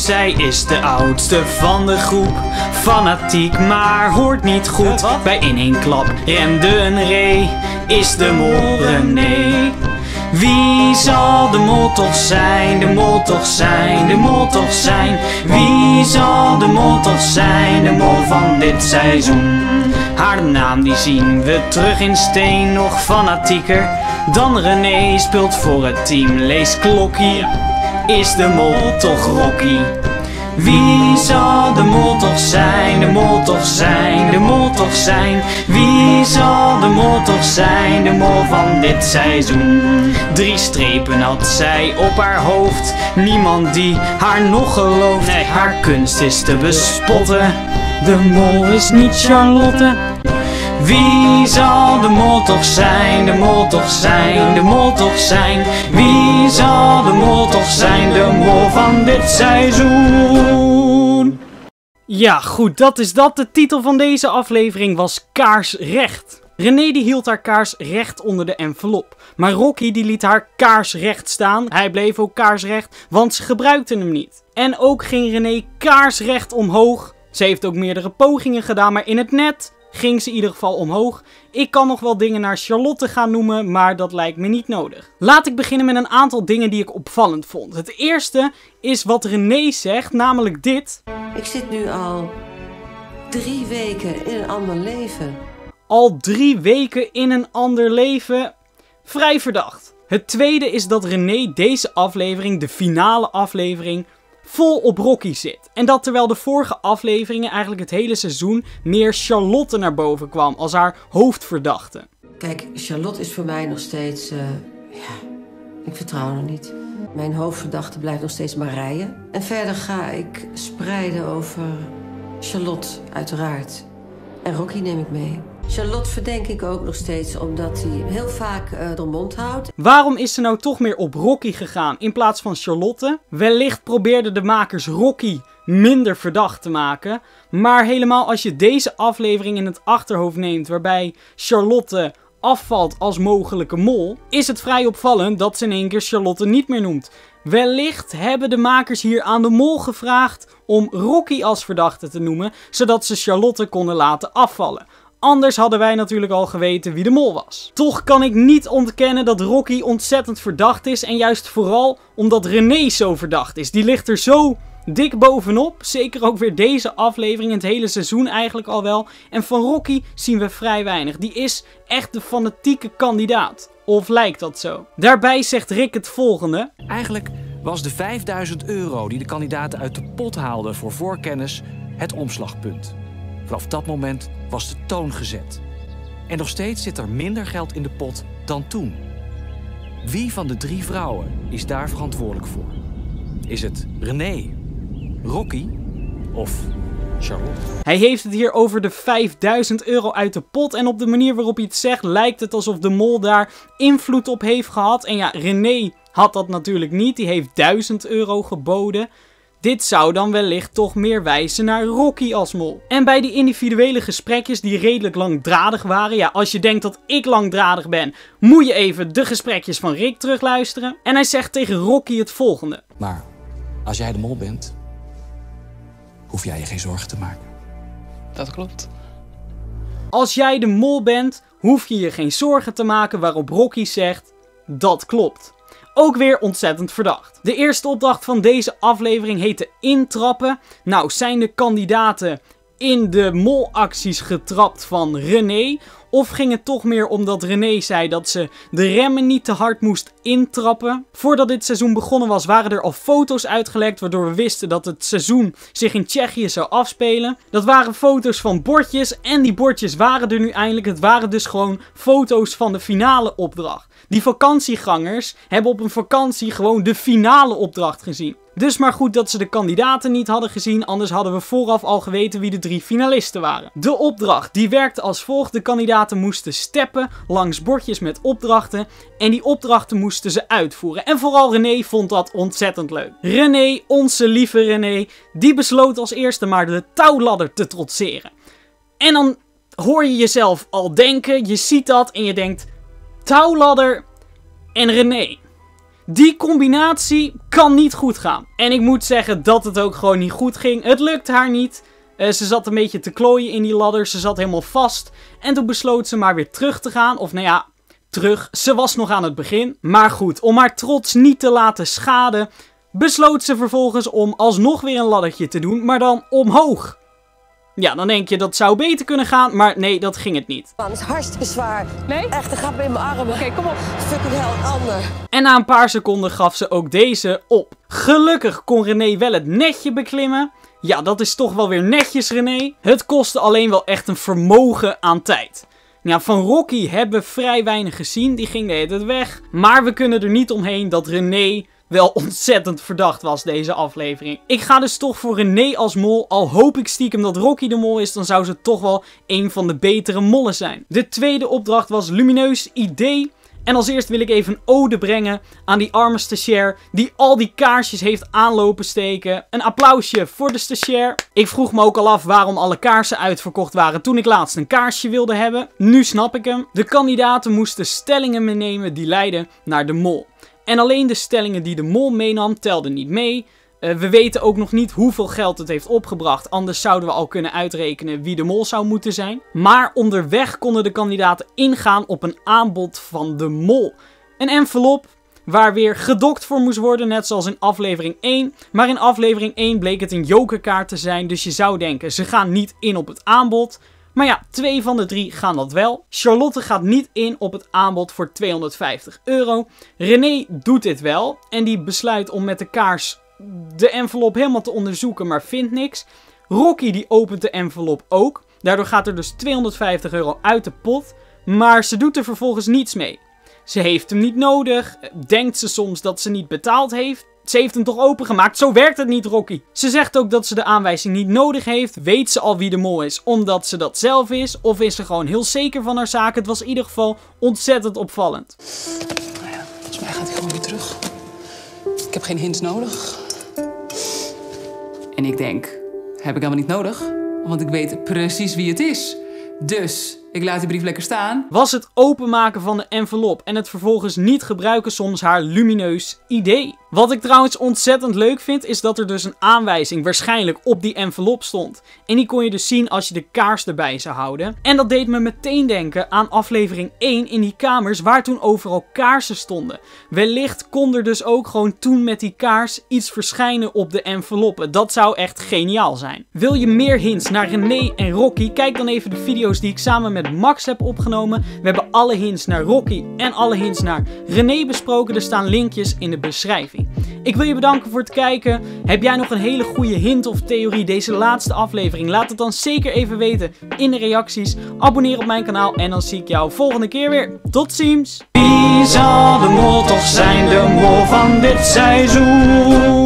zij is de oudste van de groep. Fanatiek, maar hoort niet goed. Bij in één klap rende een ree. Is de mol René? Wie zal de mol toch zijn? De mol toch zijn? De mol toch zijn? Wie zal de mol toch zijn? De mol van dit seizoen. Haar naam die zien we terug in steen. Nog fanatieker dan René. Speelt voor het team, lees klokkie. Is de mol toch Rocky? Wie zal de mol toch zijn? De mol toch zijn? De mol toch zijn? Wie zal de mol toch zijn? De mol van dit seizoen. 3 strepen had zij op haar hoofd. Niemand die haar nog gelooft. Nee, haar kunst is te bespotten. De mol is niet Charlotte. Wie zal de mol toch zijn? De mol toch zijn? De mol toch zijn? Wie zal de mol toch zijn? De mol van dit seizoen. Ja, goed, dat is dat. De titel van deze aflevering was Kaarsrecht. René die hield haar kaars recht onder de envelop. Maar Rocky die liet haar kaarsrecht staan. Hij bleef ook kaarsrecht, want ze gebruikten hem niet. En ook ging René kaarsrecht omhoog. Ze heeft ook meerdere pogingen gedaan, maar in het net ging ze in ieder geval omhoog. Ik kan nog wel dingen naar Charlotte gaan noemen, maar dat lijkt me niet nodig. Laat ik beginnen met een aantal dingen die ik opvallend vond. Het eerste is wat René zegt, namelijk dit. Ik zit nu al 3 weken in een ander leven. Al 3 weken in een ander leven? Vrij verdacht. Het tweede is dat René deze aflevering, de finale aflevering, vol op Rocky zit. En dat terwijl de vorige afleveringen, eigenlijk het hele seizoen, meer Charlotte naar boven kwam als haar hoofdverdachte. Kijk, Charlotte is voor mij nog steeds, ik vertrouw haar niet. Mijn hoofdverdachte blijft nog steeds Marije. En verder ga ik spreiden over Charlotte, uiteraard. En Rocky neem ik mee. Charlotte verdenk ik ook nog steeds omdat hij heel vaak de mond houdt. Waarom is ze nou toch meer op Rocky gegaan in plaats van Charlotte? Wellicht probeerden de makers Rocky minder verdacht te maken. Maar helemaal als je deze aflevering in het achterhoofd neemt, waarbij Charlotte afvalt als mogelijke mol, is het vrij opvallend dat ze in één keer Charlotte niet meer noemt. Wellicht hebben de makers hier aan de mol gevraagd om Rocky als verdachte te noemen, zodat ze Charlotte konden laten afvallen. Anders hadden wij natuurlijk al geweten wie de mol was. Toch kan ik niet ontkennen dat Rocky ontzettend verdacht is. En juist vooral omdat René zo verdacht is. Die ligt er zo dik bovenop. Zeker ook weer deze aflevering, het hele seizoen eigenlijk al wel. En van Rocky zien we vrij weinig. Die is echt de fanatieke kandidaat. Of lijkt dat zo? Daarbij zegt Rick het volgende. Eigenlijk was de €5000 die de kandidaten uit de pot haalden voor voorkennis het omslagpunt. Vanaf dat moment was de toon gezet. En nog steeds zit er minder geld in de pot dan toen. Wie van de 3 vrouwen is daar verantwoordelijk voor? Is het René, Rocky of Charlotte? Hij heeft het hier over de €5000 uit de pot. En op de manier waarop hij het zegt lijkt het alsof de mol daar invloed op heeft gehad. En ja, René had dat natuurlijk niet. Die heeft €1000 geboden. Dit zou dan wellicht toch meer wijzen naar Rocky als mol. En bij die individuele gesprekjes die redelijk langdradig waren. Ja, als je denkt dat ik langdradig ben, moet je even de gesprekjes van Rick terugluisteren. En hij zegt tegen Rocky het volgende. Maar als jij de mol bent, hoef jij je geen zorgen te maken. Dat klopt. Als jij de mol bent, hoef je je geen zorgen te maken, waarop Rocky zegt, dat klopt. Ook weer ontzettend verdacht. De eerste opdracht van deze aflevering heette intrappen. Nou, zijn de kandidaten in de molacties getrapt van René? Of ging het toch meer omdat René zei dat ze de remmen niet te hard moest intrappen? Voordat dit seizoen begonnen was, waren er al foto's uitgelekt, waardoor we wisten dat het seizoen zich in Tsjechië zou afspelen. Dat waren foto's van bordjes en die bordjes waren er nu eindelijk. Het waren dus gewoon foto's van de finale opdracht. Die vakantiegangers hebben op een vakantie gewoon de finale opdracht gezien. Dus maar goed dat ze de kandidaten niet hadden gezien, anders hadden we vooraf al geweten wie de 3 finalisten waren. De opdracht die werkte als volgt. De kandidaten moesten steppen langs bordjes met opdrachten en die opdrachten moesten ze uitvoeren. En vooral René vond dat ontzettend leuk. René, onze lieve René, die besloot als eerste maar de touwladder te trotseren. En dan hoor je jezelf al denken, je ziet dat en je denkt, touwladder en René. Die combinatie kan niet goed gaan. En ik moet zeggen dat het ook gewoon niet goed ging. Het lukte haar niet. Ze zat een beetje te klooien in die ladder. Ze zat helemaal vast. En toen besloot ze maar weer terug te gaan. Of nou ja, terug. Ze was nog aan het begin. Maar goed, om haar trots niet te laten schaden, besloot ze vervolgens om alsnog weer een laddertje te doen. Maar dan omhoog. Ja, dan denk je dat zou beter kunnen gaan. Maar nee, dat ging het niet. Man, het is hartstikke zwaar. Nee? Echt, dat gaat me in mijn armen. Oké, kom op. Fucking hell, ander. En na een paar seconden gaf ze ook deze op. Gelukkig kon René wel het netje beklimmen. Ja, dat is toch wel weer netjes, René. Het kostte alleen wel echt een vermogen aan tijd. Ja, van Rocky hebben we vrij weinig gezien. Die ging de hele tijd weg. Maar we kunnen er niet omheen dat René wel ontzettend verdacht was deze aflevering. Ik ga dus toch voor René als mol. Al hoop ik stiekem dat Rocky de mol is, dan zou ze toch wel een van de betere mollen zijn. De tweede opdracht was lumineus idee. En als eerst wil ik even een ode brengen aan die arme stagiair die al die kaarsjes heeft aanlopen steken. Een applausje voor de stagiair. Ik vroeg me ook al af waarom alle kaarsen uitverkocht waren toen ik laatst een kaarsje wilde hebben. Nu snap ik hem. De kandidaten moesten stellingen meenemen die leidden naar de mol. En alleen de stellingen die de mol meenam telden niet mee. We weten ook nog niet hoeveel geld het heeft opgebracht. Anders zouden we al kunnen uitrekenen wie de mol zou moeten zijn. Maar onderweg konden de kandidaten ingaan op een aanbod van de mol. Een envelop waar weer gedokt voor moest worden, net zoals in aflevering 1. Maar in aflevering 1 bleek het een jokerkaart te zijn. Dus je zou denken, ze gaan niet in op het aanbod. Maar ja, 2 van de 3 gaan dat wel. Charlotte gaat niet in op het aanbod voor €250. René doet dit wel. En die besluit om met de kaars de envelop helemaal te onderzoeken, maar vindt niks. Rocky die opent de envelop ook. Daardoor gaat er dus €250 uit de pot. Maar ze doet er vervolgens niets mee. Ze heeft hem niet nodig. Denkt ze soms dat ze niet betaald heeft. Ze heeft hem toch opengemaakt? Zo werkt het niet, Rocky. Ze zegt ook dat ze de aanwijzing niet nodig heeft. Weet ze al wie de mol is, omdat ze dat zelf is? Of is ze gewoon heel zeker van haar zaak? Het was in ieder geval ontzettend opvallend. Nou ja, volgens mij gaat hij gewoon weer terug. Ik heb geen hints nodig. En ik denk, heb ik helemaal niet nodig. Want ik weet precies wie het is. Dus ik laat die brief lekker staan. Was het openmaken van de envelop en het vervolgens niet gebruiken soms haar lumineus idee? Wat ik trouwens ontzettend leuk vind, is dat er dus een aanwijzing waarschijnlijk op die envelop stond. En die kon je dus zien als je de kaars erbij zou houden. En dat deed me meteen denken aan aflevering 1 in die kamers waar toen overal kaarsen stonden. Wellicht kon er dus ook gewoon toen met die kaars iets verschijnen op de enveloppen. Dat zou echt geniaal zijn. Wil je meer hints naar René en Rocky? Kijk dan even de video's die ik samen met Max heb opgenomen. We hebben alle hints naar Rocky en alle hints naar René besproken. Er staan linkjes in de beschrijving. Ik wil je bedanken voor het kijken. Heb jij nog een hele goede hint of theorie deze laatste aflevering? Laat het dan zeker even weten in de reacties. Abonneer op mijn kanaal en dan zie ik jou volgende keer weer. Tot ziens! Wie zal de mol toch zijn, de mol van dit seizoen?